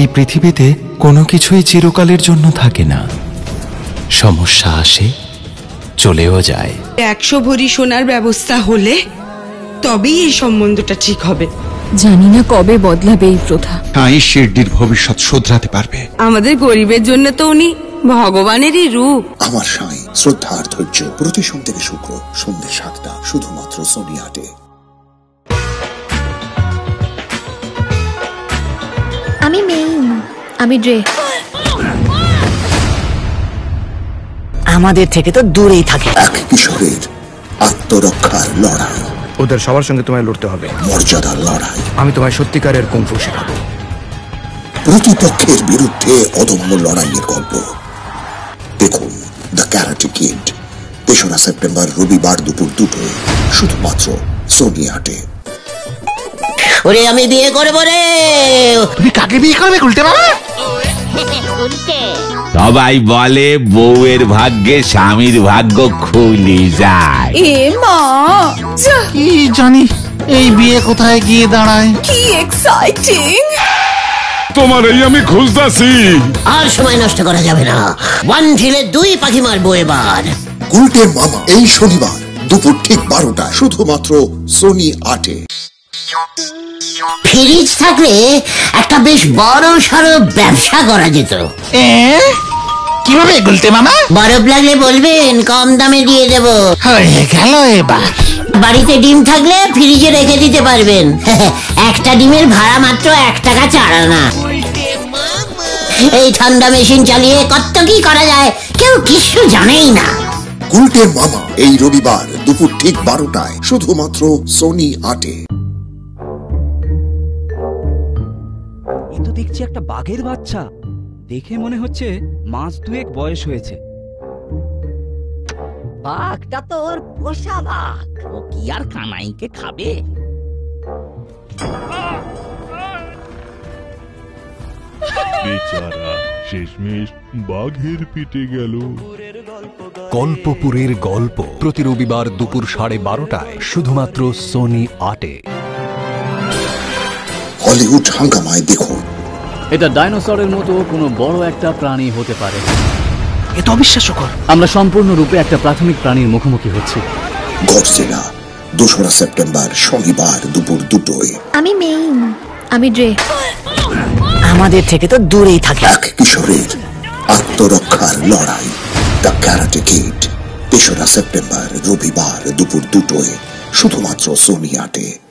পৃথিবীতে কোনো কিছুই চিরকালের জন্য থাকে না। সমস্যা আসে, চলেও যায়। 100 ভরি সোনার ব্যবস্থা হলে তবেই এই সম্বন্ধটা ঠিক হবে। জানি না কবে বদলাবে এই প্রথা। এই শিরডির ভবিষ্যৎ শোধরাতে পারবে। আমাদের গরিবের জন্য তো উনি ভগবানেরই রূপ। আমার সাঁই শ্রদ্ধা আর ধৈর্য, প্রতি সোম থেকে শুক্র সন্ধ্যে 7টা, শুধুমাত্র সোনি আটে। আমি মেইন, আমি ড্রে। আমাদের থেকে তো দূরেই থাকে। এক কিশোরের আত্মরক্ষার লড়াই, ওদের সবার সঙ্গে তোমায় লড়তে হবে। মর্যাদার লড়াই, আমি তোমায় সত্যিকারের কুংফু শেখাবো। প্রতিপক্ষের বিরুদ্ধে অদম্য লড়াইয়ের গল্প। দেখুন দ্য ক্যারাটে কিড, 3রা সেপ্টেম্বর রবিবার দুপুর 2টোয়, শুধুমাত্র সোনি আটে। ওরে আমি বিয়ে করবো রে। তুমি কাকে বিয়ে করবে উল্টে বাবা? সবাই বলে বউয়ের ভাগ্যে স্বামীর ভাগ্য খুলে যায়। এ মা, কি জানি এই বিয়ে কোথায় গিয়ে দাঁড়ায়। কি এক্সাইটিং! তোমার এই আমি খুঁজতাছি। আর সময় নষ্ট করা যাবে না, 1 ঢিলে 2 পাখি মারবো এবার। গুলটের মামা এই শনিবার দুপুর ঠিক 12টায়, শুধুমাত্র সোনি আটে। ফ্রিজ থাকলে একটা বেশ বড় সড়ো ব্যবসা করা যেত। কিভাবে গুলটে মামা? বরফ লাগলে বলবেন, কম দামে দিয়ে দেব। হয়ে গেল এবার। বাড়িতে ডিম থাকলে ফ্রিজে রেখে দিতে পারবেন। একটা ডিমের ভাড়া মাত্র 1 টাকা 4 আনা। এই ঠান্ডা মেশিন চালিয়ে কত কি করা যায় কেউ কিছু জানেই না। গুলটের মামা এই রবিবার দুপুর ঠিক 12টায়, শুধুমাত্র সোনি আটে। এই তো দেখছি একটা বাঘের বাচ্চা, দেখে মনে হচ্ছে মাস 2 বয়স হয়েছে। বাঘটা তো ওর পোষা বাঘ, ও কি আর কানাইকে খাবে? বেচারা শেষমেশ বাঘের পিঠে গেল। গল্পপুরের গল্প প্রতি রবিবার দুপুর 12:30টায়, শুধুমাত্র সোনি আটে। হলিউড হাঙ্গামায় দেখুন। এটা ডাইনোসরের মতো কোনো বড় একটা প্রাণী হতে পারে। এ তো অবিশ্বাস্যকর। আমরা সম্পূর্ণরূপে একটা প্রাথমিক প্রাণীর মুখোমুখি হচ্ছি। গডজিলা 2রা সেপ্টেম্বর শনিবার দুপুর 2টোয়। আমি মেইন, আমি ড্রে। আমাদের থেকে তো দূরেই থাকে। এক কিশোরের আত্মরক্ষার লড়াই, দ্য ক্যারাটে কিড, 3রা সেপ্টেম্বর রবিবার দুপুর 2টোয়, শুধুমাত্র সোনি আটে।